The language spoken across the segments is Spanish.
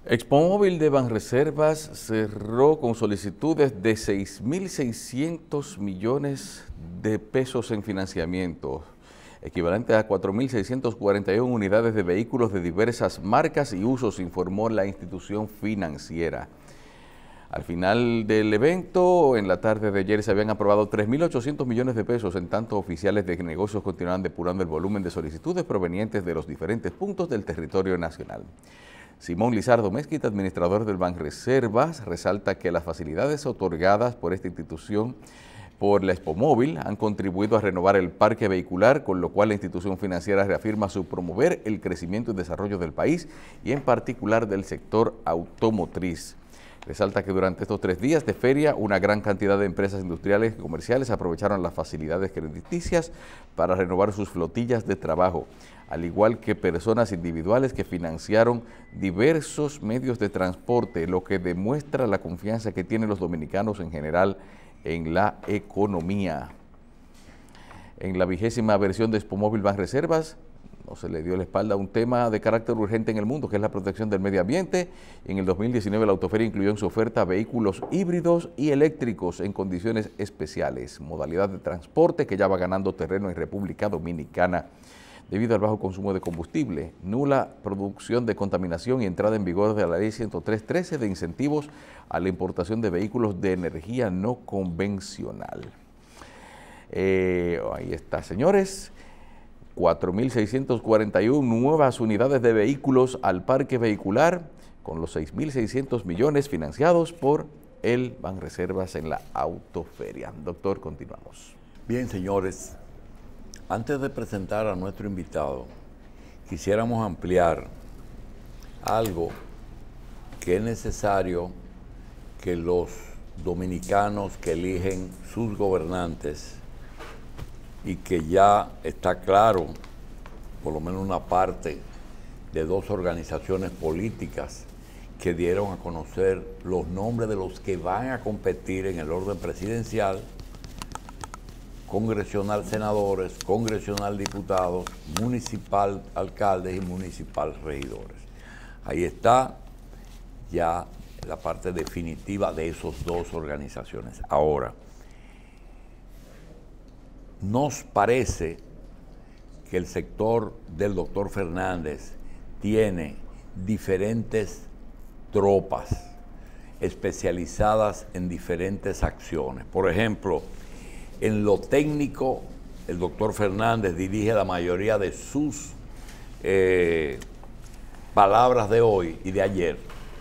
Expomóvil de Banreservas cerró con solicitudes de 6.600 millones de pesos en financiamiento, equivalente a 4.641 unidades de vehículos de diversas marcas y usos, informó la institución financiera. Al final del evento, en la tarde de ayer, se habían aprobado 3.800 millones de pesos, en tanto oficiales de negocios continuaban depurando el volumen de solicitudes provenientes de los diferentes puntos del territorio nacional. Simón Lizardo Mezquita, administrador del Banreservas, resalta que las facilidades otorgadas por esta institución por la Expomóvil han contribuido a renovar el parque vehicular, con lo cual la institución financiera reafirma su promover el crecimiento y desarrollo del país y en particular del sector automotriz. Resalta que durante estos 3 días de feria, una gran cantidad de empresas industriales y comerciales aprovecharon las facilidades crediticias para renovar sus flotillas de trabajo, al igual que personas individuales que financiaron diversos medios de transporte, lo que demuestra la confianza que tienen los dominicanos en general en la economía. En la 20ª versión de Expomóvil Banreservas, no se le dio la espalda a un tema de carácter urgente en el mundo, que es la protección del medio ambiente. En el 2019 la autoferia incluyó en su oferta vehículos híbridos y eléctricos en condiciones especiales, modalidad de transporte que ya va ganando terreno en República Dominicana debido al bajo consumo de combustible, nula producción de contaminación y entrada en vigor de la Ley 103.13 de incentivos a la importación de vehículos de energía no convencional. Ahí está, señores. 4.641 nuevas unidades de vehículos al parque vehicular, con los 6.600 millones financiados por el Banreservas en la autoferia. Doctor, continuamos. Bien, señores, antes de presentar a nuestro invitado, quisiéramos ampliar algo que es necesario que los dominicanos que eligen sus gobernantes, y que ya está claro, por lo menos una parte de 2 organizaciones políticas que dieron a conocer los nombres de los que van a competir en el orden presidencial, congresional senadores, congresional diputados, municipal alcaldes y municipal regidores. Ahí está ya la parte definitiva de esas 2 organizaciones. Ahora, nos parece que el sector del doctor Fernández tiene diferentes tropas especializadas en diferentes acciones. Por ejemplo, en lo técnico, el doctor Fernández dirige la mayoría de sus palabras de hoy y de ayer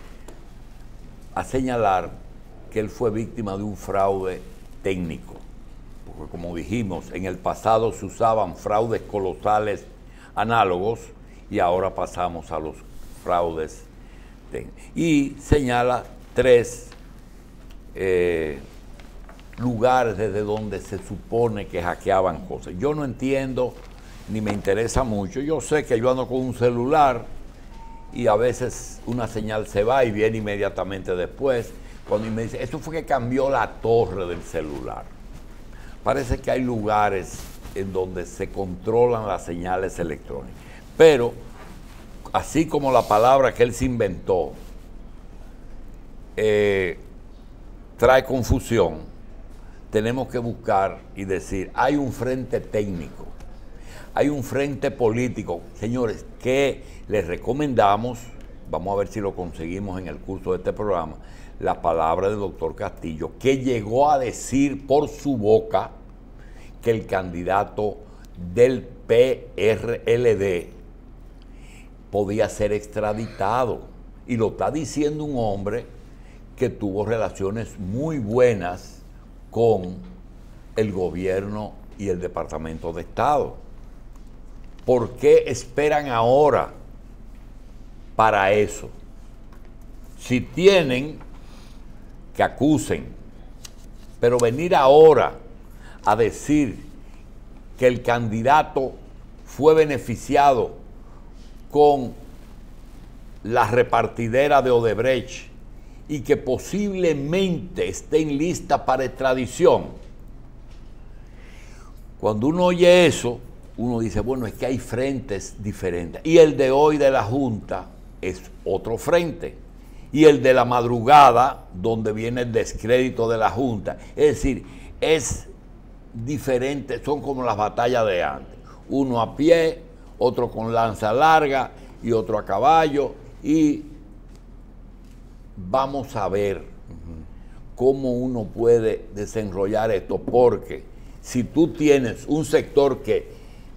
a señalar que él fue víctima de un fraude técnico. Porque, como dijimos, en el pasado se usaban fraudes colosales análogos y ahora pasamos a los fraudes técnicos. Y señala 3 lugares desde donde se supone que hackeaban cosas. Yo no entiendo ni me interesa mucho. Yo sé que yo ando con un celular y a veces una señal se va y viene inmediatamente después. Cuando me dice, eso fue que cambió la torre del celular. Parece que hay lugares en donde se controlan las señales electrónicas. Pero, así como la palabra que él se inventó trae confusión, tenemos que buscar y decir, hay un frente técnico, hay un frente político. Señores, que les recomendamos, vamos a ver si lo conseguimos en el curso de este programa, la palabra del doctor Castillo, que llegó a decir por su boca que el candidato del PRLD podía ser extraditado. Y lo está diciendo un hombre que tuvo relaciones muy buenas con el gobierno y el Departamento de Estado. ¿Por qué esperan ahora para eso? Si tienen, que acusen, pero venir ahora a decir que el candidato fue beneficiado con la repartidera de Odebrecht y que posiblemente esté en lista para extradición. Cuando uno oye eso, uno dice, bueno, es que hay frentes diferentes. Y el de hoy de la Junta es otro frente. y el de la madrugada, donde viene el descrédito de la Junta. Es decir, es diferente, son como las batallas de antes. Uno a pie, otro con lanza larga y otro a caballo. Y vamos a ver cómo uno puede desenrollar esto, porque si tú tienes un sector que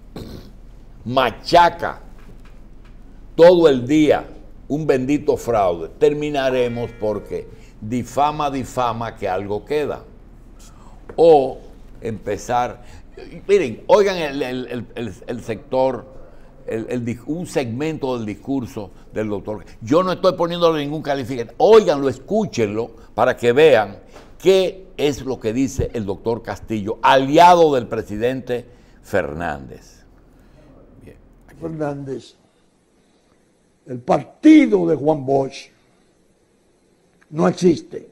machaca todo el día un bendito fraude, terminaremos porque difama que algo queda. O empezar, miren, oigan el sector, un segmento del discurso del doctor. Yo no estoy poniéndole ningún calificativo, óiganlo, escúchenlo para que vean qué es lo que dice el doctor Castillo, aliado del presidente Fernández. Bien. Fernández, el partido de Juan Bosch no existe.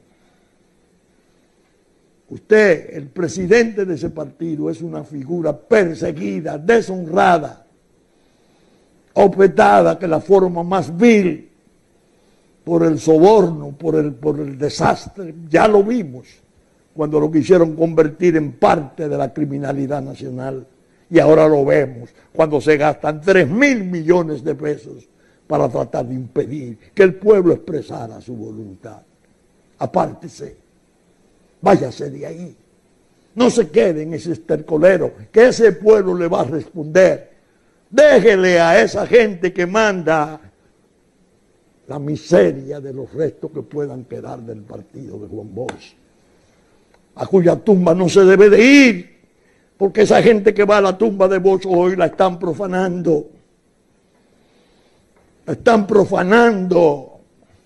Usted, el presidente de ese partido, es una figura perseguida, deshonrada, objetada, que la forma más vil, por el soborno, por el desastre. Ya lo vimos cuando lo quisieron convertir en parte de la criminalidad nacional, y ahora lo vemos cuando se gastan 3.000 millones de pesos para tratar de impedir que el pueblo expresara su voluntad. Apártese, váyase de ahí, no se quede en ese estercolero, que ese pueblo le va a responder. Déjele a esa gente que manda la miseria de los restos que puedan quedar del partido de Juan Bosch, a cuya tumba no se debe de ir, porque esa gente que va a la tumba de Bosch hoy la están profanando. La están profanando.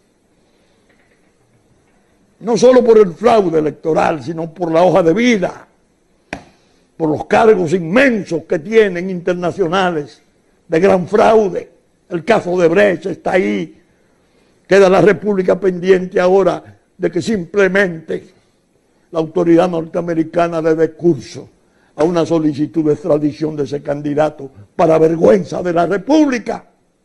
No solo por el fraude electoral, sino por la hoja de vida, por los cargos inmensos que tienen internacionales de gran fraude. El caso de Brecht está ahí. Queda la República pendiente ahora de que simplemente la autoridad norteamericana le dé curso a una solicitud de extradición de ese candidato, para vergüenza de la República.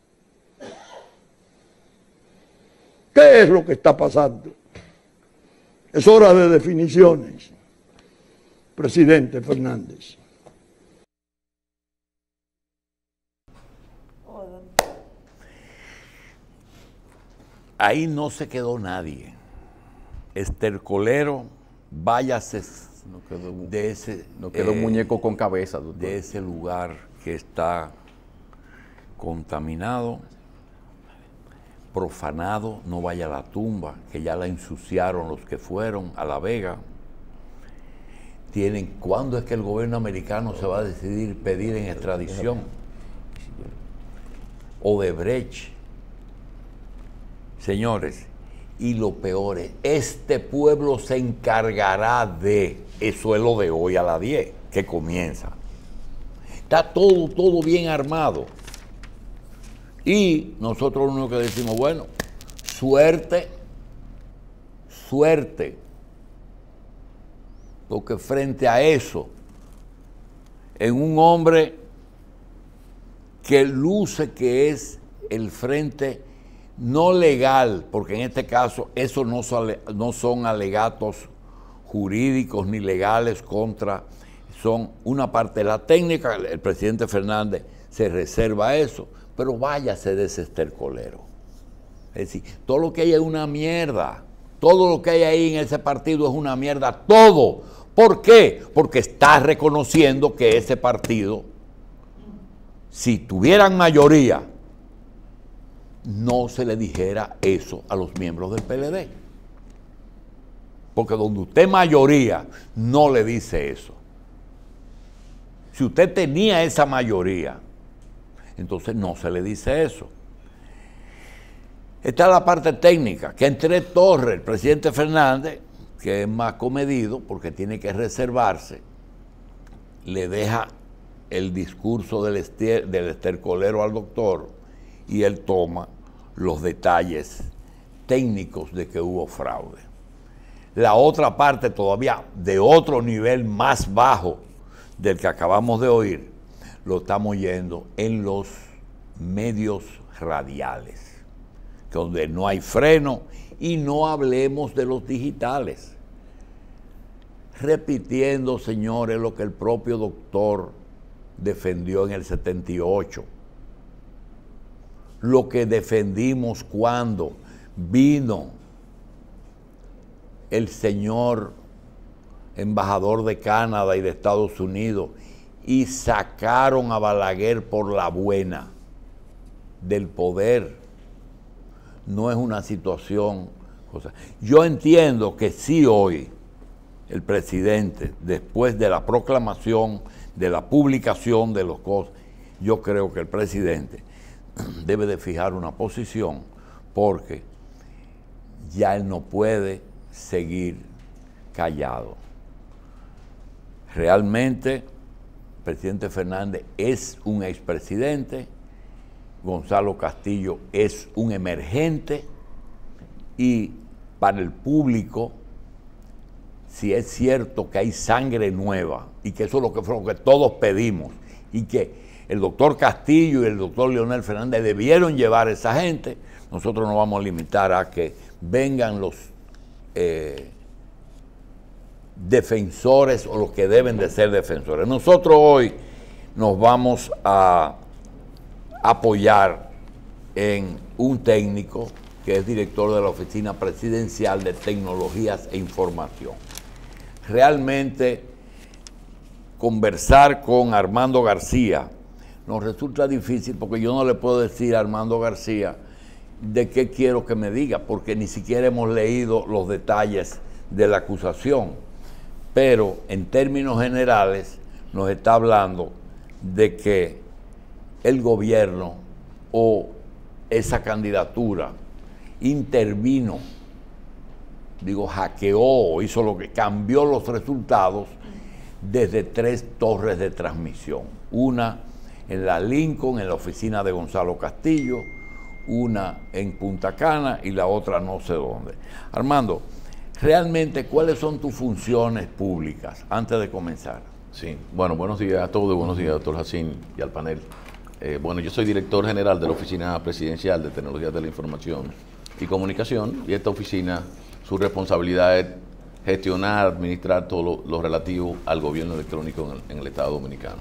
¿Qué es lo que está pasando? Es hora de definiciones, presidente Fernández. Ahí no se quedó nadie. Estercolero, váyase de ese... No quedó un muñeco con cabeza, doctor. De ese lugar que está contaminado, profanado, no vaya a la tumba, que ya la ensuciaron los que fueron a La Vega. ¿Cuándo es que el gobierno americano se va a decidir pedir en extradición? Odebrecht. Señores, y lo peor es, este pueblo se encargará de, eso es lo de hoy a las 10, que comienza. Está todo bien armado. Y nosotros lo único que decimos, bueno, suerte, porque frente a eso, en un hombre que luce que es el frente no legal, porque en este caso esos no son alegatos jurídicos ni legales son una parte de la técnica, el presidente Fernández se reserva eso, pero váyase de ese estercolero. Es decir, todo lo que hay es una mierda. Todo lo que hay ahí en ese partido es una mierda. Todo. ¿Por qué? Porque está reconociendo que ese partido, si tuvieran mayoría, no se le dijera eso a los miembros del PLD. Porque donde usted mayoría, no le dice eso. Si usted tenía esa mayoría, entonces no se le dice eso. Está la parte técnica, que entre Torres, el presidente Fernández, que es más comedido porque tiene que reservarse, le deja el discurso del estercolero al doctor y él toma los detalles técnicos de que hubo fraude. La otra parte todavía de otro nivel más bajo del que acabamos de oír, lo estamos oyendo en los medios radiales, donde no hay freno, y no hablemos de los digitales. Repitiendo, señores, lo que el propio doctor defendió en el 78. Lo que defendimos cuando vino el señor embajador de Canadá y de Estados Unidos y sacaron a Balaguer por la buena del poder. No es una situación. Yo entiendo que sí, hoy el presidente, después de la proclamación, de la publicación de los cosas, yo creo que el presidente debe de fijar una posición, porque ya él no puede seguir callado. Realmente, el presidente Fernández es un expresidente, Gonzalo Castillo es un emergente, y para el público, si es cierto que hay sangre nueva, y que eso es lo que todos pedimos, y que el doctor Castillo y el doctor Leonel Fernández debieron llevar a esa gente, nosotros nos vamos a limitar a que vengan los defensores o los que deben de ser defensores. Nosotros hoy nos vamos a apoyar en un técnico que es director de la Oficina Presidencial de Tecnologías e Información. Realmente conversar con Armando García nos resulta difícil, porque yo no le puedo decir a Armando García de qué quiero que me diga, porque ni siquiera hemos leído los detalles de la acusación. Pero en términos generales nos está hablando de que el gobierno o esa candidatura intervino, hackeó, hizo lo que cambió los resultados desde 3 torres de transmisión. Una en la Lincoln, en la oficina de Gonzalo Castillo, una en Punta Cana y la otra no sé dónde. Armando, realmente, ¿cuáles son tus funciones públicas antes de comenzar? Sí, bueno, buenos días a todos, buenos días, doctor Jacín, y al panel. Bueno, yo soy director general de la Oficina Presidencial de Tecnologías de la Información y Comunicación, y esta oficina, su responsabilidad es gestionar, administrar todo lo relativo al gobierno electrónico en el Estado Dominicano.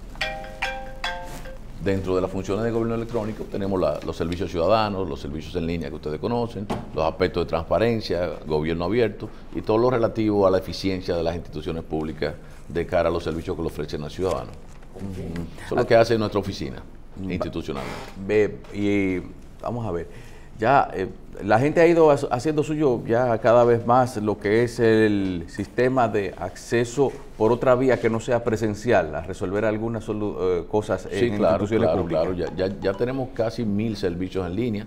Dentro de las funciones de gobierno electrónico tenemos los servicios ciudadanos, los servicios en línea que ustedes conocen, los aspectos de transparencia, gobierno abierto y todo lo relativo a la eficiencia de las instituciones públicas de cara a los servicios que le ofrecen al ciudadano. Eso es lo que hace nuestra oficina institucionalmente. Y vamos a ver, ya la gente ha ido haciendo suyo ya cada vez más lo que es el sistema de acceso por otra vía que no sea presencial, a resolver algunas cosas en instituciones públicas. Claro, ya tenemos casi 1000 servicios en línea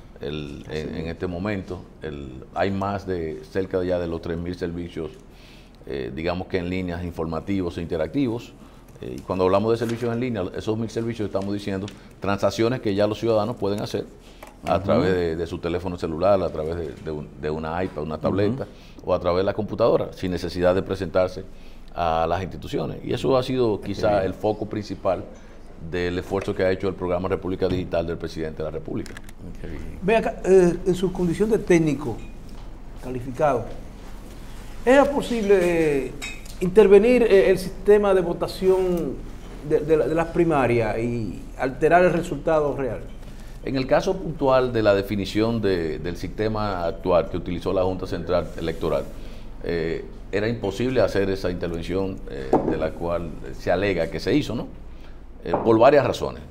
en este momento. Hay más de cerca de los 3000 servicios, digamos que en líneas informativos e interactivos. Y cuando hablamos de servicios en línea, esos 1000 servicios estamos diciendo transacciones que ya los ciudadanos pueden hacer a través de su teléfono celular, a través de una iPad, una tableta, o a través de la computadora, sin necesidad de presentarse a las instituciones. Y eso ha sido quizá el foco principal del esfuerzo que ha hecho el programa República Digital del presidente de la República. Ve acá, en su condición de técnico calificado, ¿era posible intervenir el sistema de votación de las primarias y alterar el resultado real? En el caso puntual de la definición del sistema actual que utilizó la Junta Central Electoral, era imposible hacer esa intervención de la cual se alega que se hizo, ¿no? Por varias razones.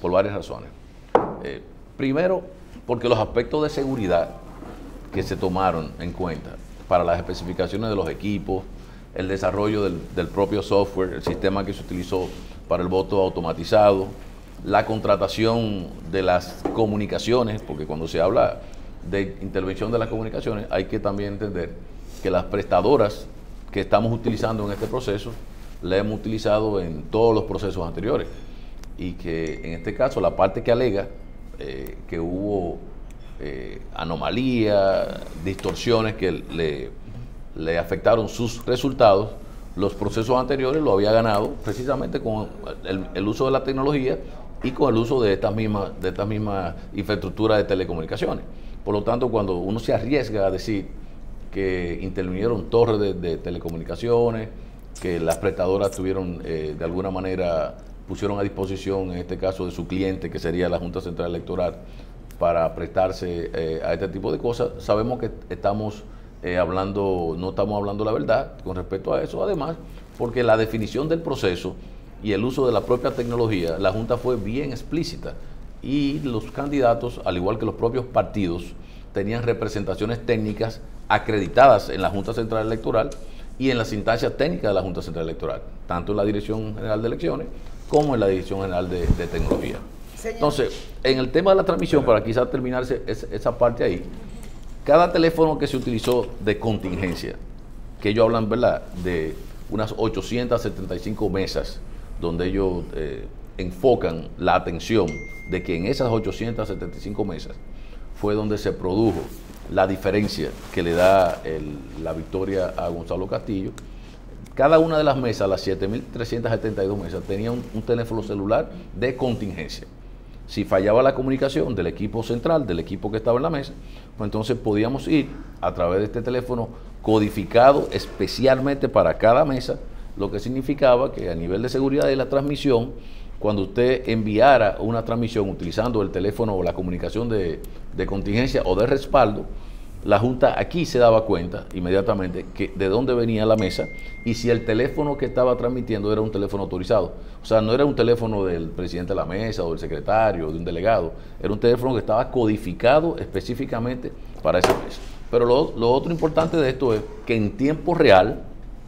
Primero, porque los aspectos de seguridad que se tomaron en cuenta para las especificaciones de los equipos, el desarrollo del propio software, el sistema que se utilizó para el voto automatizado, la contratación de las comunicaciones, porque cuando se habla de intervención de las comunicaciones hay que también entender que las prestadoras que estamos utilizando en este proceso la hemos utilizado en todos los procesos anteriores, y que en este caso la parte que alega que hubo anomalías, distorsiones que le afectaron sus resultados, los procesos anteriores lo había ganado precisamente con el uso de la tecnología y con el uso de esta misma infraestructura de telecomunicaciones. Por lo tanto, cuando uno se arriesga a decir que intervinieron torres de telecomunicaciones, que las prestadoras tuvieron de alguna manera pusieron a disposición, en este caso de su cliente, que sería la Junta Central Electoral, para prestarse a este tipo de cosas, sabemos que no estamos hablando la verdad con respecto a eso. Además, porque la definición del proceso y el uso de la propia tecnología, la Junta fue bien explícita y los candidatos, al igual que los propios partidos, tenían representaciones técnicas acreditadas en la Junta Central Electoral y en las instancias técnicas de la Junta Central Electoral, tanto en la Dirección General de Elecciones como en la Dirección General de Tecnología. Señor. Entonces, en el tema de la transmisión, para quizás terminarse esa parte ahí, cada teléfono que se utilizó de contingencia, que ellos hablan, ¿verdad?, de unas 875 mesas, donde ellos enfocan la atención de que en esas 875 mesas fue donde se produjo la diferencia que le da la victoria a Gonzalo Castillo. Cada una de las mesas, las 7.372 mesas, tenía un teléfono celular de contingencia. Si fallaba la comunicación del equipo central, del equipo que estaba en la mesa, pues entonces podíamos ir a través de este teléfono codificado especialmente para cada mesa, lo que significaba que a nivel de seguridad de la transmisión, cuando usted enviara una transmisión utilizando el teléfono o la comunicación de contingencia o de respaldo, la Junta aquí se daba cuenta inmediatamente de dónde venía la mesa y si el teléfono que estaba transmitiendo era un teléfono autorizado. O sea, no era un teléfono del presidente de la mesa o del secretario o de un delegado, era un teléfono que estaba codificado específicamente para esa mesa. Pero lo otro importante de esto es que en tiempo real,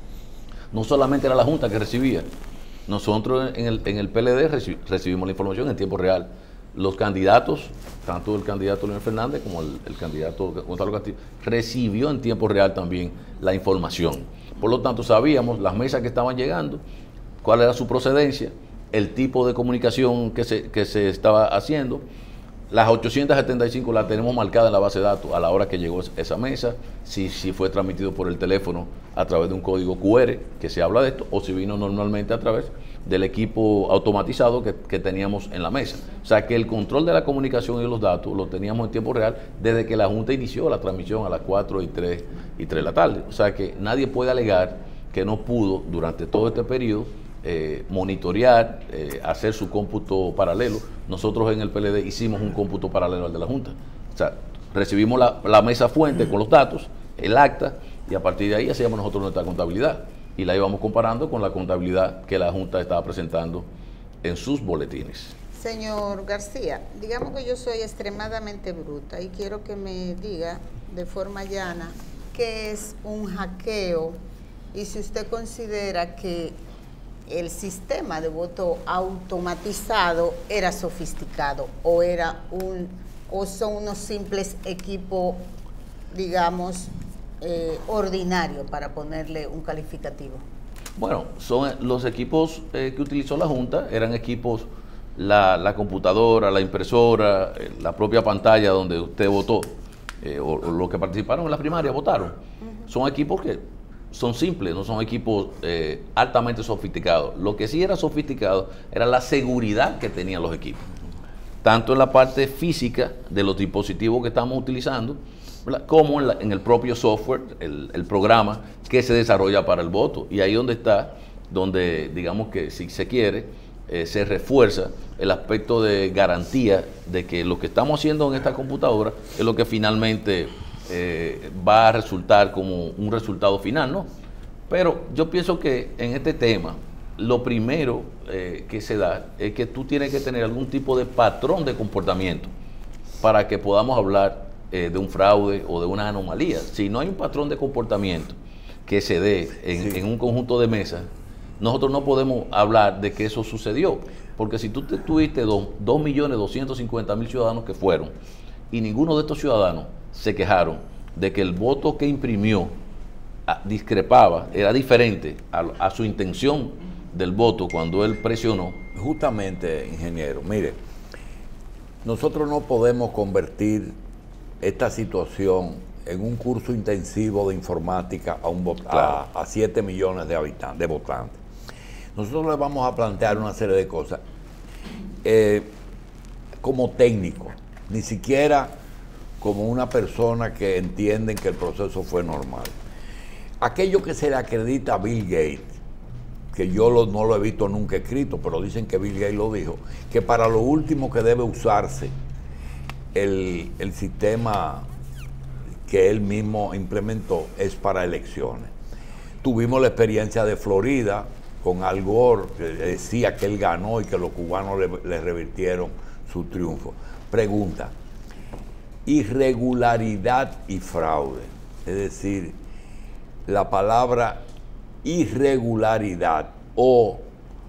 no solamente era la Junta que recibía, nosotros en el PLD recibimos la información en tiempo real. Los candidatos, tanto el candidato Leonel Fernández como el candidato Gonzalo Castillo, recibió en tiempo real también la información. Por lo tanto, sabíamos las mesas que estaban llegando, cuál era su procedencia, el tipo de comunicación que se estaba haciendo. Las 875 las tenemos marcadas en la base de datos a la hora que llegó esa mesa, si fue transmitido por el teléfono a través de un código QR, que se habla de esto, o si vino normalmente a través del equipo automatizado que teníamos en la mesa. O sea que el control de la comunicación y los datos lo teníamos en tiempo real desde que la Junta inició la transmisión a las 4:03 de la tarde. O sea que nadie puede alegar que no pudo durante todo este periodo monitorear, hacer su cómputo paralelo. Nosotros en el PLD hicimos un cómputo paralelo al de la Junta. O sea, recibimos la mesa fuente con los datos, el acta, y a partir de ahí hacíamos nosotros nuestra contabilidad. Y la íbamos comparando con la contabilidad que la Junta estaba presentando en sus boletines. Señor García, digamos que yo soy extremadamente bruta y quiero que me diga de forma llana qué es un hackeo y si usted considera que el sistema de voto automatizado era sofisticado o son unos simples equipos, digamos, ordinario, para ponerle un calificativo. Bueno, son los equipos que utilizó la Junta, eran equipos, la computadora, la impresora, la propia pantalla donde usted votó, o los que participaron en la primaria votaron. Son equipos que son simples, no son equipos altamente sofisticados. Lo que sí era sofisticado era la seguridad que tenían los equipos, tanto en la parte física de los dispositivos que estamos utilizando, como en el propio software, el programa que se desarrolla para el voto. Y ahí donde digamos que si se quiere, se refuerza el aspecto de garantía de que lo que estamos haciendo en esta computadora es lo que finalmente va a resultar como un resultado final, ¿no? Pero yo pienso que en este tema, lo primero que se da es que tú tienes que tener algún tipo de patrón de comportamiento para que podamos hablar de un fraude o de una anomalía. Si no hay un patrón de comportamiento que se dé en un conjunto de mesas, nosotros no podemos hablar de que eso sucedió, porque si tú tuviste 2.250.000 ciudadanos que fueron y ninguno de estos ciudadanos se quejaron de que el voto que imprimió discrepaba, era diferente a su intención del voto cuando él presionó. Justamente, ingeniero, mire, nosotros no podemos convertir esta situación en un curso intensivo de informática a 7 millones de votantes. Nosotros les vamos a plantear una serie de cosas. como técnico, ni siquiera como una persona que entiende que el proceso fue normal. Aquello que se le acredita a Bill Gates, que yo no lo he visto nunca escrito, pero dicen que Bill Gates lo dijo, que para lo último que debe usarse el sistema que él mismo implementó es para elecciones. Tuvimos la experiencia de Florida con Al Gore, que decía que él ganó y que los cubanos le revirtieron su triunfo. Pregunta, irregularidad y fraude, es decir, la palabra irregularidad o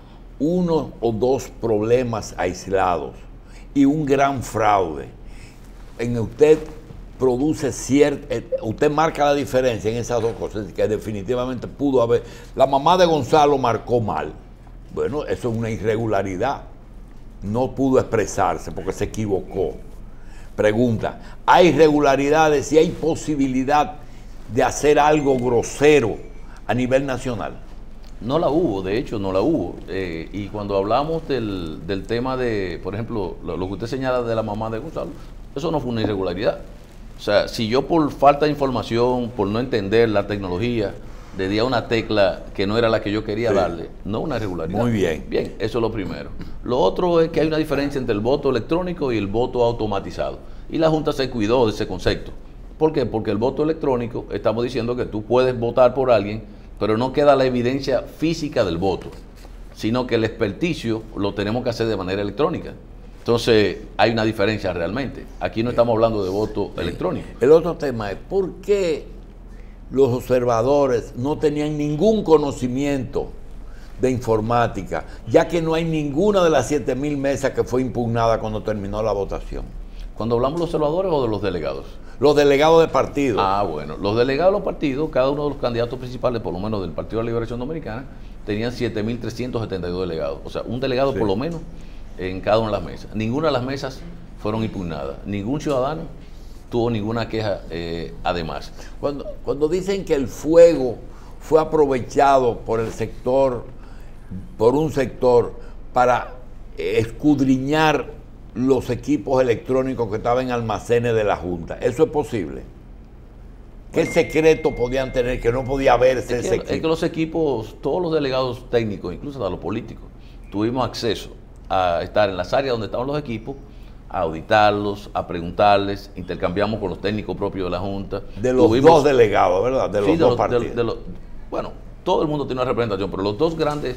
uno o dos problemas aislados y un gran fraude, en usted produce usted marca la diferencia en esas dos cosas, que definitivamente pudo haber, la mamá de Gonzalo marcó mal, bueno, eso es una irregularidad, no pudo expresarse porque se equivocó. Pregunta, ¿hay irregularidades y hay posibilidad de hacer algo grosero a nivel nacional? No la hubo, de hecho no la hubo. Y cuando hablamos del tema de, por ejemplo, lo que usted señala de la mamá de Gonzalo, eso no fue una irregularidad. O sea, si yo por falta de información, por no entender la tecnología, le di a una tecla que no era la que yo quería darle, no una irregularidad. Muy bien. Bien, eso es lo primero. Lo otro es que hay una diferencia entre el voto electrónico y el voto automatizado. Y la Junta se cuidó de ese concepto. ¿Por qué? Porque el voto electrónico, estamos diciendo que tú puedes votar por alguien, pero no queda la evidencia física del voto, sino que el experticio lo tenemos que hacer de manera electrónica. Entonces, hay una diferencia realmente. Aquí no estamos hablando de voto electrónico. El otro tema es, ¿por qué los observadores no tenían ningún conocimiento de informática, ya que no hay ninguna de las 7,000 mesas que fue impugnada cuando terminó la votación? ¿Cuando hablamos de los observadores o de los delegados? Los delegados de partido. Ah, bueno. Los delegados de los partidos, cada uno de los candidatos principales, por lo menos del Partido de la Liberación Dominicana, tenían 7,372 delegados. O sea, un delegado por lo menos en cada una de las mesas. Ninguna de las mesas fueron impugnadas. Ningún ciudadano tuvo ninguna queja además. Cuando dicen que el fuego fue aprovechado por el sector, por un sector, para escudriñar los equipos electrónicos que estaban en almacenes de la Junta, ¿eso es posible? ¿Qué secreto podían tener que no podía verse ese equipo? Es que los equipos, todos los delegados técnicos, incluso hasta los políticos, tuvimos acceso a estar en las áreas donde estaban los equipos, a auditarlos, a preguntarles, intercambiamos con los técnicos propios de la Junta. De los dos delegados, ¿verdad? De los dos partidos. Bueno, todo el mundo tiene una representación, pero los dos grandes,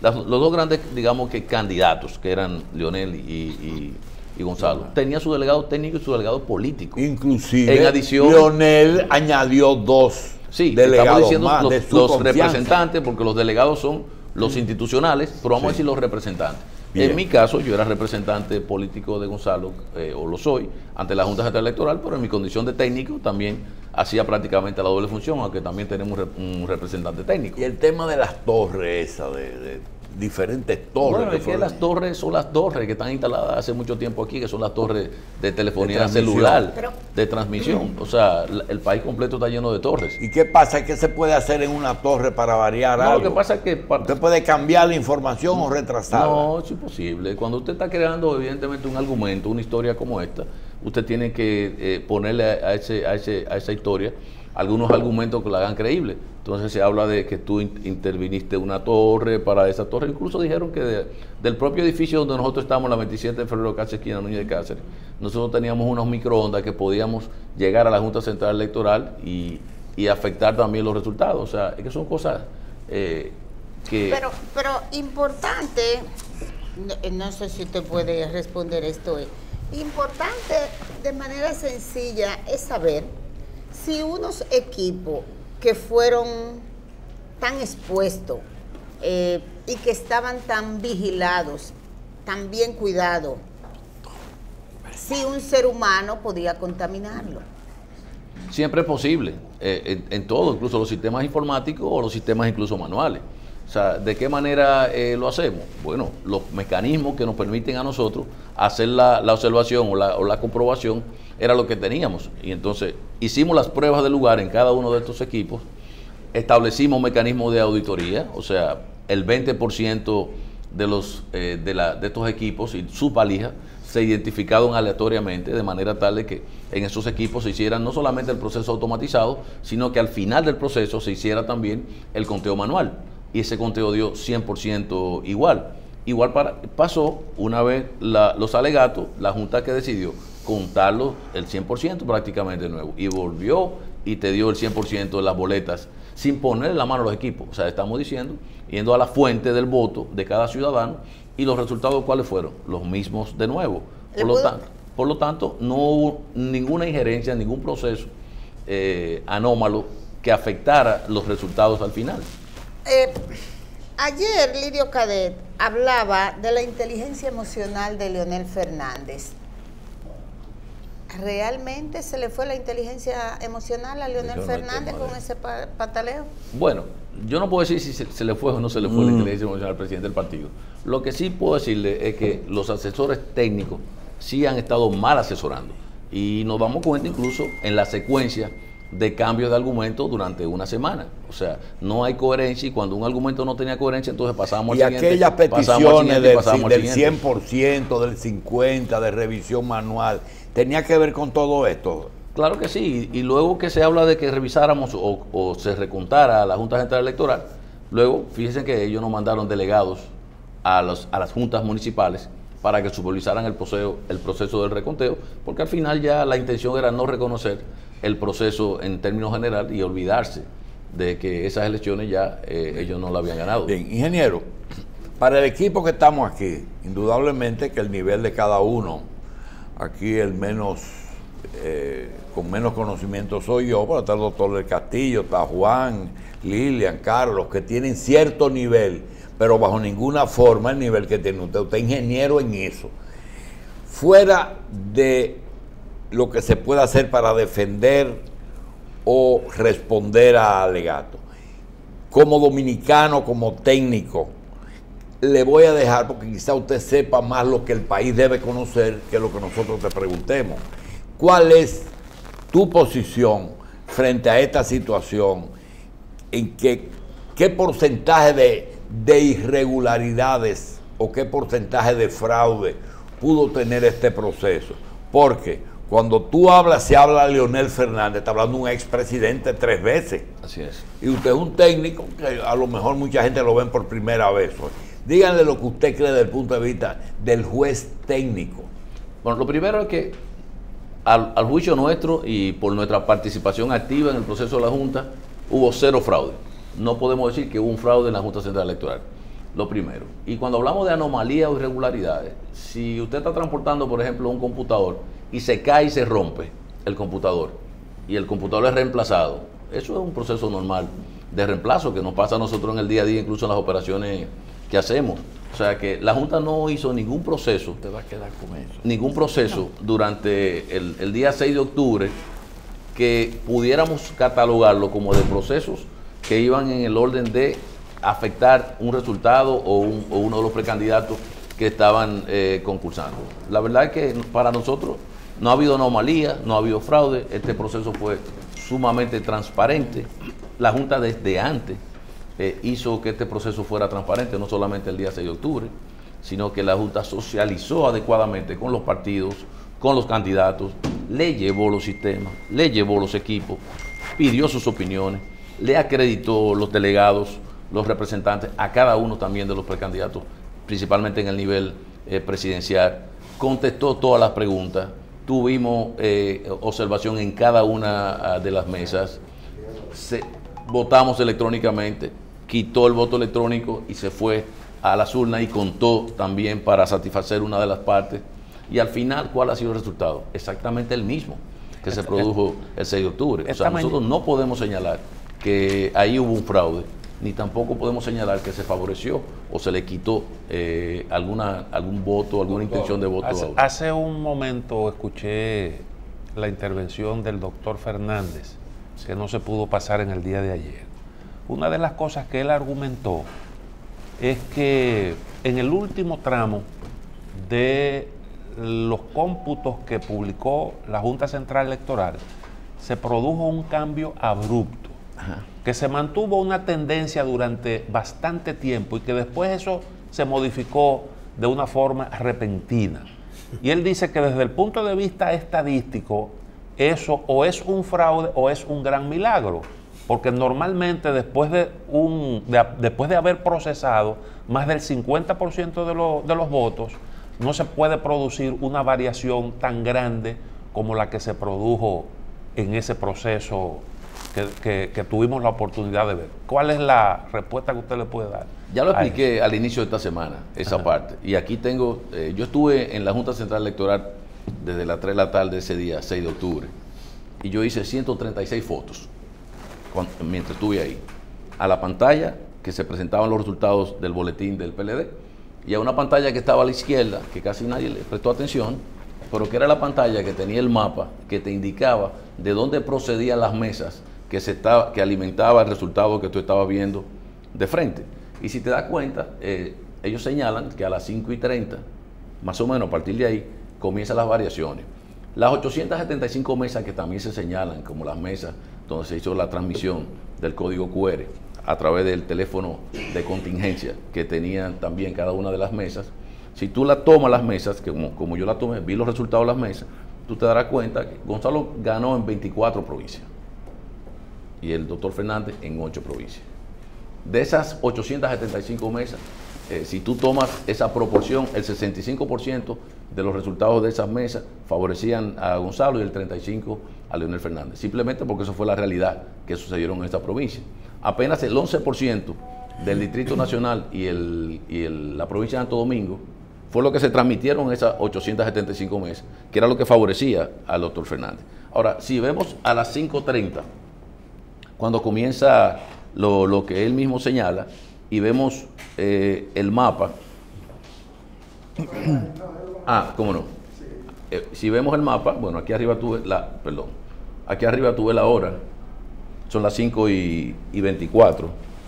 digamos que candidatos, que eran Leonel y Gonzalo, tenían su delegado técnico y su delegado político. Inclusive, en adición, Leonel añadió dos delegados más de su los representantes, porque los delegados son los institucionales, pero vamos a decir los representantes. Bien. En mi caso, yo era representante político de Gonzalo, o lo soy, ante la Junta Central Electoral, pero en mi condición de técnico también hacía prácticamente la doble función, aunque también tenemos un representante técnico. Y el tema de las torres esas, de diferentes torres. Bueno, es que las torres son las torres que están instaladas hace mucho tiempo aquí, que son las torres de telefonía celular, de transmisión. O sea, el país completo está lleno de torres. ¿Y qué pasa? ¿Qué se puede hacer en una torre para variar algo? Lo que pasa es que... ¿Usted puede cambiar la información o retrasarla? No, es imposible. Cuando usted está creando, evidentemente, un argumento, una historia como esta, usted tiene que ponerle a esa historia algunos argumentos que la hagan creíble. Entonces se habla de que tú interviniste una torre para esa torre. Incluso dijeron que del propio edificio donde nosotros estamos, la 27 de febrero, casi esquina Núñez de Cáceres, nosotros teníamos unos microondas que podíamos llegar a la Junta Central Electoral y afectar también los resultados. O sea, es que son cosas que... Pero importante, no sé si usted puede responder esto, importante de manera sencilla es saber si unos equipos que fueron tan expuestos y que estaban tan vigilados, tan bien cuidados, si un ser humano podía contaminarlo. Siempre es posible, en todo, incluso los sistemas informáticos o los sistemas incluso manuales. O sea, ¿de qué manera lo hacemos? Bueno, los mecanismos que nos permiten a nosotros hacer la observación o la comprobación era lo que teníamos. Y entonces hicimos las pruebas de lugar en cada uno de estos equipos, establecimos mecanismos de auditoría, o sea, el 20% de estos equipos y sus valijas se identificaron aleatoriamente de manera tal de que en esos equipos se hiciera no solamente el proceso automatizado, sino que al final del proceso se hiciera también el conteo manual. Y ese conteo dio 100% igual. Pasó una vez los alegatos, la Junta que decidió contarlo el 100% prácticamente de nuevo. Y volvió y te dio el 100% de las boletas sin ponerle la mano a los equipos. O sea, estamos diciendo, yendo a la fuente del voto de cada ciudadano, y los resultados, ¿cuáles fueron? Los mismos de nuevo. Por lo tanto, no hubo ninguna injerencia, ningún proceso anómalo que afectara los resultados al final. Ayer Lidio Cadet hablaba de la inteligencia emocional de Leonel Fernández. ¿Realmente se le fue la inteligencia emocional a Leonel Fernández con ese pataleo? Bueno, yo no puedo decir si se le fue o no se le fue la inteligencia emocional al presidente del partido. Lo que sí puedo decirle es que los asesores técnicos sí han estado mal asesorando. Y nos damos cuenta incluso en la secuencia de cambios de argumento durante una semana. O sea, no hay coherencia, y cuando un argumento no tenía coherencia, entonces pasamos al siguiente. Y aquellas peticiones del 100%, del 50%, de revisión manual, ¿tenía que ver con todo esto? Claro que sí, y luego que se habla de que revisáramos o se recontara a la Junta Central Electoral, luego fíjense que ellos nos mandaron delegados a las juntas municipales para que supervisaran el proceso del reconteo, porque al final ya la intención era no reconocer el proceso en términos generales y olvidarse de que esas elecciones ya ellos no la habían ganado. Bien, ingeniero, para el equipo que estamos aquí, indudablemente que el nivel de cada uno, aquí el menos, con menos conocimiento soy yo, pero está el doctor del Castillo, está Juan, Lilian, Carlos, que tienen cierto nivel, pero bajo ninguna forma el nivel que tiene usted. Usted es ingeniero en eso. Fuera de lo que se puede hacer para defender o responder a alegatos, como dominicano, como técnico, le voy a dejar, porque quizá usted sepa más lo que el país debe conocer que lo que nosotros te preguntemos. ¿Cuál es tu posición frente a esta situación? ¿En qué porcentaje de irregularidades o qué porcentaje de fraude pudo tener este proceso? Porque cuando tú hablas, se habla de Leonel Fernández, está hablando de un expresidente 3 veces. Así es. Y usted es un técnico que a lo mejor mucha gente lo ven por primera vez hoy. Díganle lo que usted cree desde el punto de vista del juez técnico. Bueno, lo primero es que al juicio nuestro y por nuestra participación activa en el proceso de la Junta, hubo 0 fraude. No podemos decir que hubo un fraude en la Junta Central Electoral. Lo primero. Y cuando hablamos de anomalías o irregularidades, si usted está transportando, por ejemplo, un computador y se cae y se rompe el computador, y el computador es reemplazado, eso es un proceso normal de reemplazo que nos pasa a nosotros en el día a día, incluso en las operaciones que hacemos. O sea que la Junta no hizo ningún proceso. Usted va a quedar con eso. Ningún proceso durante el día 6 de octubre que pudiéramos catalogarlo como de procesos que iban en el orden de afectar un resultado o uno de los precandidatos que estaban concursando. La verdad es que para nosotros no ha habido anomalía, no ha habido fraude. Este proceso fue sumamente transparente. La Junta desde antes hizo que este proceso fuera transparente, no solamente el día 6 de octubre, sino que la Junta socializó adecuadamente con los partidos, con los candidatos, le llevó los sistemas, le llevó los equipos, pidió sus opiniones, le acreditó los delegados, los representantes, a cada uno también de los precandidatos, principalmente en el nivel presidencial, contestó todas las preguntas, tuvimos observación en cada una de las mesas, votamos electrónicamente, quitó el voto electrónico y se fue a las urnas y contó también para satisfacer una de las partes. Y al final, ¿cuál ha sido el resultado? Exactamente el mismo que se produjo el 6 de octubre. O sea, nosotros no podemos señalar que ahí hubo un fraude, ni tampoco podemos señalar que se favoreció o se le quitó algún voto, alguna intención de voto. Hace un momento escuché la intervención del doctor Fernández, que no se pudo pasar en el día de ayer. Una de las cosas que él argumentó es que en el último tramo de los cómputos que publicó la Junta Central Electoral se produjo un cambio abrupto. Ajá. Que se mantuvo una tendencia durante bastante tiempo y que después eso se modificó de una forma repentina. Y él dice que desde el punto de vista estadístico, eso o es un fraude o es un gran milagro, porque normalmente después de haber procesado más del 50% de los votos, no se puede producir una variación tan grande como la que se produjo en ese proceso que tuvimos la oportunidad de ver. ¿Cuál es la respuesta que usted le puede dar? Ya lo expliqué al inicio de esta semana, esa parte. Y aquí tengo, yo estuve en la Junta Central Electoral desde las 3 de la tarde ese día, 6 de octubre. Y yo hice 136 fotos mientras estuve ahí. A la pantalla que se presentaban los resultados del boletín del PLD y a una pantalla que estaba a la izquierda, que casi nadie le prestó atención, pero que era la pantalla que tenía el mapa que te indicaba de dónde procedían las mesas que alimentaba el resultado que tú estabas viendo de frente. Y si te das cuenta, ellos señalan que a las 5:30, más o menos a partir de ahí, comienzan las variaciones. Las 875 mesas que también se señalan como las mesas donde se hizo la transmisión del código QR a través del teléfono de contingencia que tenían también cada una de las mesas. Si tú la tomas las mesas, que como yo la tomé, vi los resultados de las mesas, tú te darás cuenta que Gonzalo ganó en 24 provincias y el doctor Fernández en 8 provincias. De esas 875 mesas, si tú tomas esa proporción, el 65% de los resultados de esas mesas favorecían a Gonzalo y el 35% a Leonel Fernández, simplemente porque eso fue la realidad que sucedieron en esta provincia. Apenas el 11% del Distrito Nacional y la provincia de Santo Domingo fue lo que se transmitieron en esas 875 mesas, que era lo que favorecía al doctor Fernández. Ahora, si vemos a las 5:30, cuando comienza lo que él mismo señala, y vemos el mapa. ¿Cómo no? Si vemos el mapa, bueno, aquí arriba tuve la hora, son las 5:24.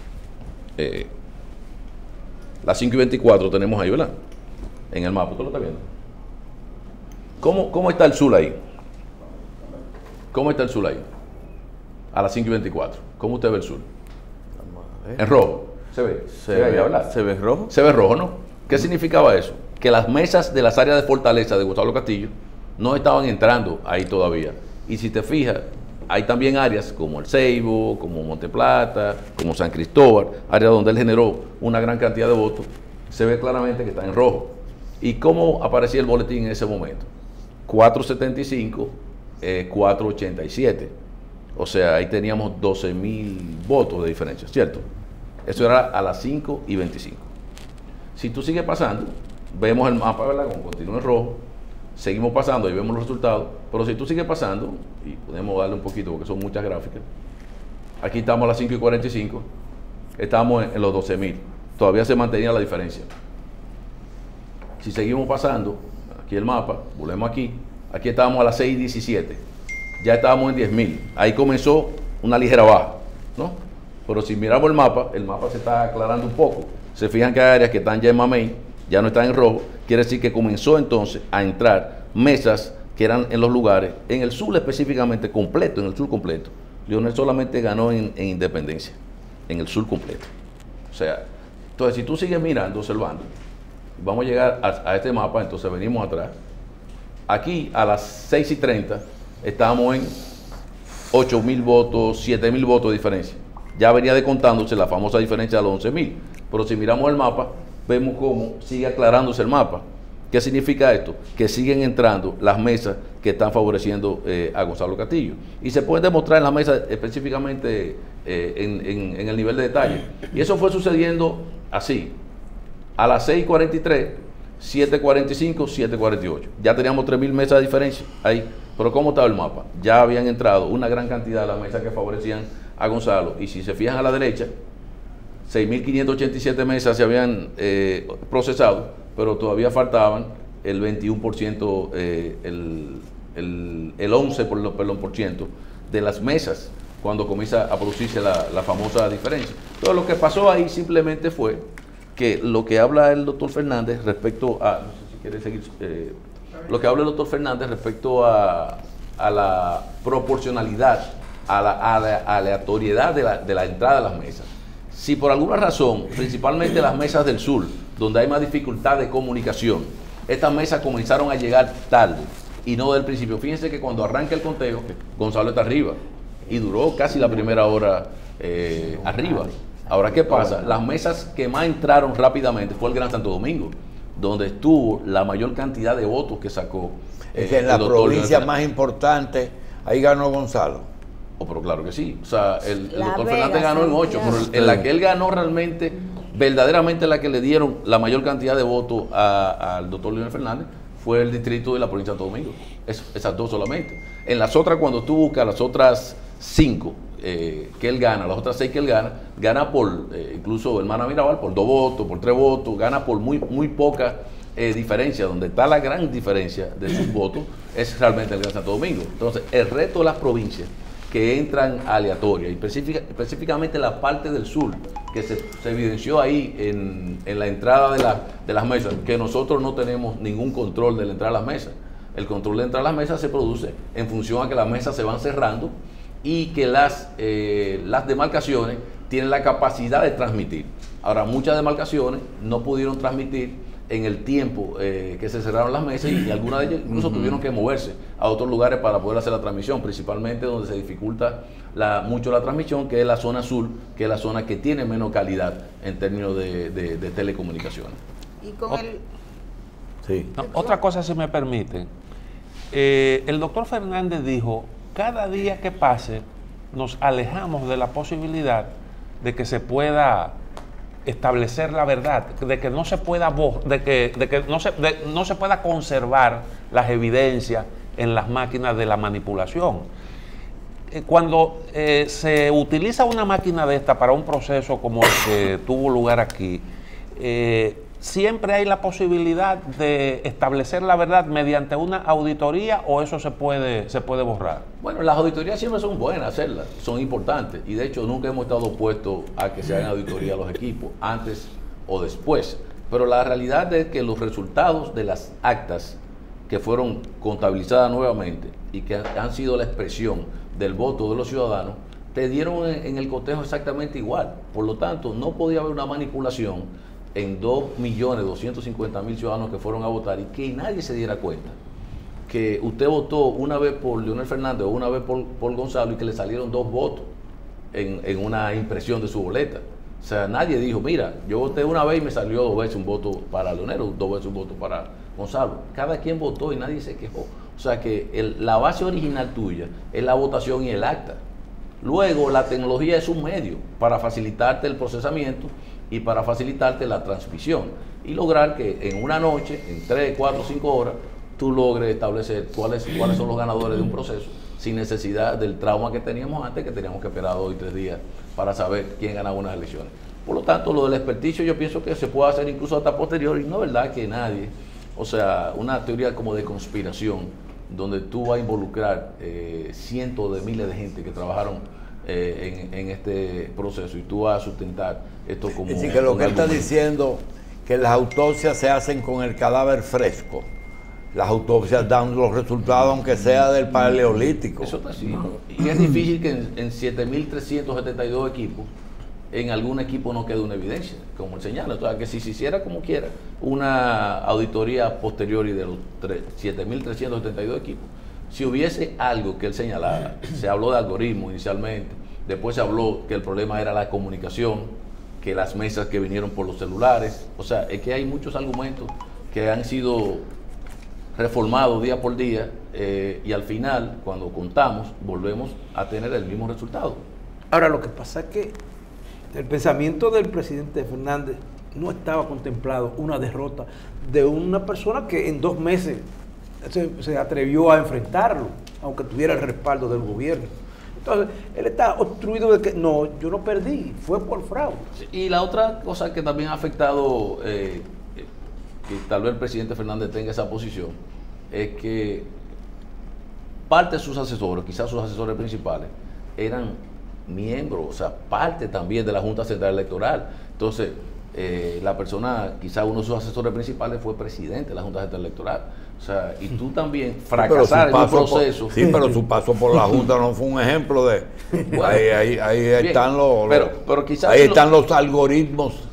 Las 5:24 tenemos ahí, ¿verdad? En el mapa, ¿tú lo estás viendo? ¿Cómo está el sur ahí? ¿Cómo está el sur ahí? A las 5:24. ¿Cómo usted ve el sur? En rojo. ¿Se ve? ¿Se ve rojo? Se ve rojo, ¿no? ¿Qué significaba eso? Que las mesas de las áreas de fortaleza de Gustavo Castillo no estaban entrando ahí todavía. Y si te fijas, hay también áreas como el Ceibo, como Monteplata, como San Cristóbal, áreas donde él generó una gran cantidad de votos, se ve claramente que está en rojo. ¿Y cómo aparecía el boletín en ese momento? 475, 487. O sea, ahí teníamos 12,000 votos de diferencia, ¿cierto? Eso era a las 5:25. Si tú sigues pasando, vemos el mapa, ¿verdad? Como continúa en rojo, seguimos pasando y vemos los resultados, pero si tú sigues pasando, y podemos darle un poquito porque son muchas gráficas, aquí estamos a las 5:45, estamos en los 12,000, todavía se mantenía la diferencia. Si seguimos pasando, aquí el mapa, volvemos aquí estábamos a las 6:17, ya estábamos en 10,000, ahí comenzó una ligera baja, ¿no? Pero si miramos el mapa se está aclarando un poco. Se fijan que hay áreas que están ya en mamey, ya no están en rojo, quiere decir que comenzó entonces a entrar mesas que eran en los lugares, en el sur específicamente completo, en el sur completo. Leonel solamente ganó en Independencia, en el sur completo. O sea, entonces si tú sigues mirando, observando, vamos a llegar a este mapa, entonces venimos atrás. Aquí a las 6:30 estamos en 8,000 votos, 7,000 votos de diferencia. Ya venía descontándose la famosa diferencia de los 11,000. Pero si miramos el mapa, vemos cómo sigue aclarándose el mapa. ¿Qué significa esto? Que siguen entrando las mesas que están favoreciendo a Gonzalo Castillo. Y se pueden demostrar en las mesas específicamente en el nivel de detalle. Y eso fue sucediendo así. A las 6:43, 7:45, 7:48. Ya teníamos 3,000 mesas de diferencia ahí. Pero ¿cómo estaba el mapa? Ya habían entrado una gran cantidad de las mesas que favorecían a Gonzalo. Y si se fijan a la derecha, 6,587 mesas se habían procesado, pero todavía faltaban el 21%, el 11% de las mesas cuando comienza a producirse la famosa diferencia. Entonces lo que pasó ahí simplemente fue que lo que habla el doctor Fernández respecto a, no sé si quiere seguir, lo que habla el doctor Fernández respecto a la proporcionalidad, a la aleatoriedad de la entrada de las mesas. Si por alguna razón, principalmente las mesas del sur, donde hay más dificultad de comunicación. Estas mesas comenzaron a llegar tarde y no del principio. Fíjense que cuando arranca el conteo, Gonzalo está arriba y duró casi la primera hora arriba. Ahora, ¿qué pasa? Las mesas que más entraron rápidamente fue el Gran Santo Domingo, donde estuvo la mayor cantidad de votos que sacó. Es que en la provincia más importante, ahí ganó Gonzalo. Oh, pero claro que sí. O sea, el La doctor Vega, Fernández ganó en 8, pero en la que él ganó realmente, verdaderamente la que le dieron la mayor cantidad de votos al doctor Leonel Fernández, fue el distrito de la provincia de Santo Domingo. Esas dos solamente. En las otras, cuando tú buscas las otras 5 que él gana, las otras 6 que él gana por, incluso Hermana Mirabal, por 2 votos, por 3 votos, gana por muy poca diferencia. Donde está la gran diferencia de sus votos es realmente el Gran Santo Domingo. Entonces, el resto de las provincias que entran aleatorias, y específicamente la parte del sur, que se evidenció ahí en la entrada de las mesas, que nosotros no tenemos ningún control de la entrada a las mesas. El control de entrar a las mesas se produce en función a que las mesas se van cerrando y que las demarcaciones tienen la capacidad de transmitir. Ahora, muchas demarcaciones no pudieron transmitir en el tiempo que se cerraron las mesas, y algunas de ellas incluso tuvieron que moverse a otros lugares para poder hacer la transmisión, principalmente donde se dificulta mucho la transmisión, que es la zona sur, que es la zona que tiene menos calidad en términos de telecomunicaciones. Y con Sí. No, otra cosa, si me permiten. El doctor Fernández dijo, cada día que pase nos alejamos de la posibilidad de que se pueda establecer la verdad, de que no se pueda no se pueda conservar las evidencias en las máquinas de la manipulación. Cuando se utiliza una máquina de esta para un proceso como el que tuvo lugar aquí, siempre hay la posibilidad de establecer la verdad mediante una auditoría, o eso se puede borrar. Bueno, las auditorías siempre son buenas hacerlas, son importantes, y de hecho nunca hemos estado opuestos a que se hagan auditoría a los equipos, antes o después. Pero la realidad es que los resultados de las actas que fueron contabilizadas nuevamente y que han sido la expresión del voto de los ciudadanos, te dieron en el cotejo exactamente igual. Por lo tanto, no podía haber una manipulación en 2.250.000 ciudadanos que fueron a votar y que nadie se diera cuenta que usted votó una vez por Leonel Fernández o una vez por Gonzalo, y que le salieron 2 votos en una impresión de su boleta. O sea, nadie dijo, mira, yo voté una vez y me salió 2 veces un voto para Leonel, 2 veces un voto para Gonzalo. Cada quien votó y nadie se quejó. O sea que la base original tuya es la votación y el acta. Luego, la tecnología es un medio para facilitarte el procesamiento y para facilitarte la transmisión, y lograr que en una noche, en 3, 4, 5 horas, tú logres establecer cuáles son los ganadores de un proceso, sin necesidad del trauma que teníamos antes, que teníamos que esperar 2 y 3 días para saber quién ganaba unas elecciones. Por lo tanto, lo del experticio yo pienso que se puede hacer incluso hasta posterior, y no es verdad que nadie, o sea, una teoría como de conspiración, donde tú vas a involucrar cientos de miles de gente que trabajaron en este proceso, y tú vas a sustentar esto como... Es decir, que lo que él está diciendo, que las autopsias se hacen con el cadáver fresco. Las autopsias dan los resultados, aunque sea del paleolítico. Eso está así. Y es difícil que en 7.372 equipos, en algún equipo no quede una evidencia, como él señala. O sea, que si se hiciera como quiera una auditoría posterior y de los 7.372 equipos, si hubiese algo que él señalara, se habló de algoritmo inicialmente, después se habló que el problema era la comunicación, que las mesas que vinieron por los celulares, o sea, es que hay muchos argumentos que han sido reformados día por día, y al final, cuando contamos, volvemos a tener el mismo resultado. Ahora, lo que pasa es que el pensamiento del presidente Fernández no estaba contemplado una derrota de una persona que en 2 meses se atrevió a enfrentarlo, aunque tuviera el respaldo del gobierno. Entonces, él está obstruido de que no, yo no perdí, fue por fraude. Y la otra cosa que también ha afectado, que tal vez el presidente Fernández tenga esa posición, es que parte de sus asesores, quizás sus asesores principales, eran miembros, o sea, parte también de la Junta Central Electoral. Entonces, la persona, quizás uno de sus asesores principales fue presidente de la Junta Central Electoral. O sea, y tú también fracasar en un proceso. Pero su paso por la Junta no fue un ejemplo de... Bueno, ahí están los... Pero quizás ahí están los algoritmos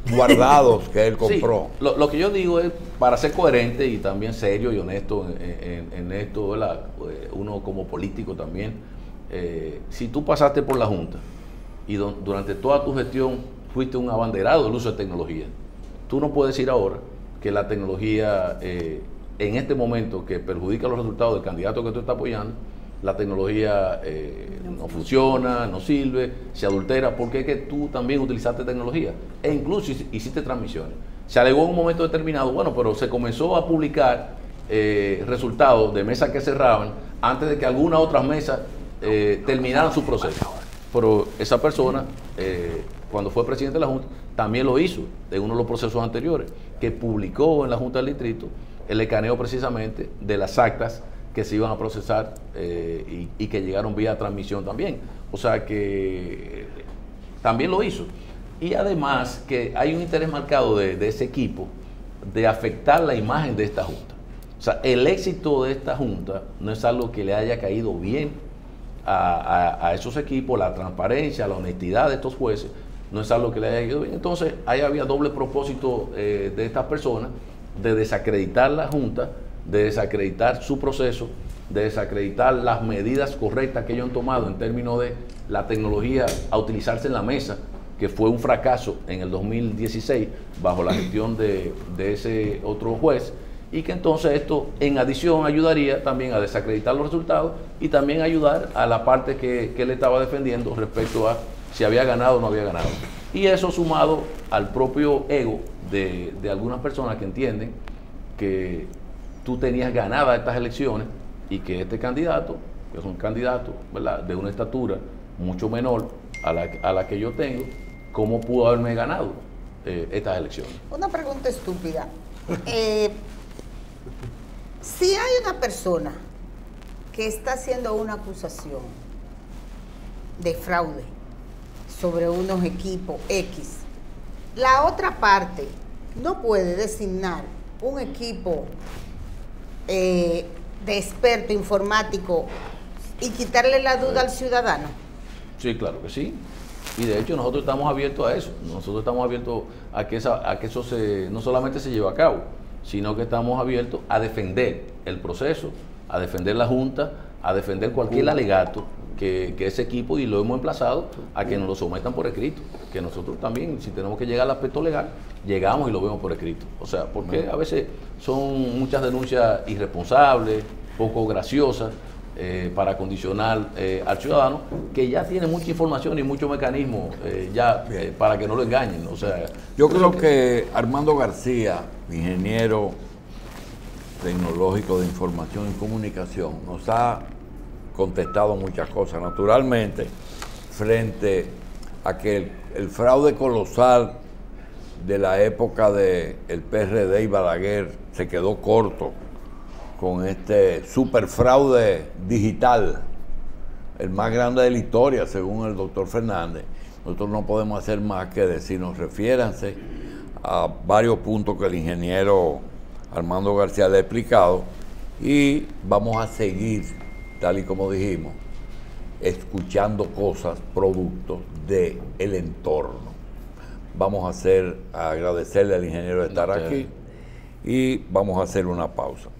guardados que él compró. Sí, lo que yo digo es, para ser coherente y también serio y honesto en esto, ¿verdad? Uno como político también, si tú pasaste por la Junta y durante toda tu gestión fuiste un abanderado del uso de tecnología, tú no puedes decir ahora que la tecnología, en este momento, que perjudica los resultados del candidato que tú estás apoyando, la tecnología no funciona, no sirve, se adultera, porque es que tú también utilizaste tecnología e incluso hiciste transmisiones. Se alegó en un momento determinado, bueno, pero se comenzó a publicar resultados de mesas que cerraban antes de que algunas otras mesas terminaran su proceso. Pero esa persona, cuando fue presidente de la Junta, también lo hizo en uno de los procesos anteriores, que publicó en la Junta del Distrito el escaneo precisamente de las actas que se iban a procesar y que llegaron vía transmisión también. O sea que también lo hizo. Y además que hay un interés marcado de ese equipo de afectar la imagen de esta Junta. O sea, el éxito de esta Junta no es algo que le haya caído bien a esos equipos, la transparencia, la honestidad de estos jueces, no es algo que le haya caído bien. Entonces, ahí había doble propósito de estas personas, de desacreditar la Junta, de desacreditar su proceso, de desacreditar las medidas correctas que ellos han tomado en términos de la tecnología a utilizarse en la mesa, que fue un fracaso en el 2016 bajo la gestión de ese otro juez, y que entonces esto en adición ayudaría también a desacreditar los resultados y también ayudar a la parte que él estaba defendiendo respecto a si había ganado o no había ganado. Y eso sumado al propio ego de algunas personas que entienden que tú tenías ganadas estas elecciones y que este candidato, que es un candidato, ¿verdad?, de una estatura mucho menor a la que yo tengo, ¿cómo pudo haberme ganado estas elecciones? Una pregunta estúpida. Si hay una persona que está haciendo una acusación de fraude sobre unos equipos X, la otra parte no puede designar un equipo de experto informático y quitarle la duda al ciudadano. Sí, claro que sí. Y de hecho nosotros estamos abiertos a eso. Nosotros estamos abiertos a que eso no solamente se lleve a cabo, sino que estamos abiertos a defender el proceso, a defender la Junta, a defender cualquier alegato que ese equipo, y lo hemos emplazado a que nos lo sometan por escrito, que nosotros también, si tenemos que llegar al aspecto legal, llegamos y lo vemos por escrito. O sea, porque a veces son muchas denuncias irresponsables, poco graciosas, para condicionar al ciudadano, que ya tiene mucha información y muchos mecanismos para que no lo engañen. O sea, yo creo que Armando García, ingeniero tecnológico de información y comunicación, nos ha contestado muchas cosas. Naturalmente, frente a que el fraude colosal de la época del PRD y Balaguer se quedó corto con este superfraude digital, el más grande de la historia, según el doctor Fernández, nosotros no podemos hacer más que decirnos, refiéranse a varios puntos que el ingeniero Armando García le ha explicado, y vamos a seguir, tal y como dijimos, escuchando cosas, productos del entorno. Vamos a agradecerle al ingeniero de estar aquí, y vamos a hacer una pausa.